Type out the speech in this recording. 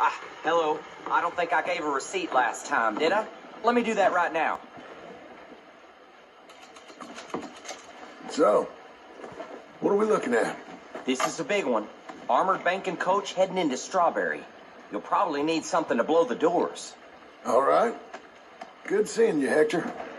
Hello. I don't think I gave a receipt last time, did I? Let me do that right now. So, what are we looking at? This is a big one. Armored banking coach heading into Strawberry. You'll probably need something to blow the doors. All right. Good seeing you, Hector.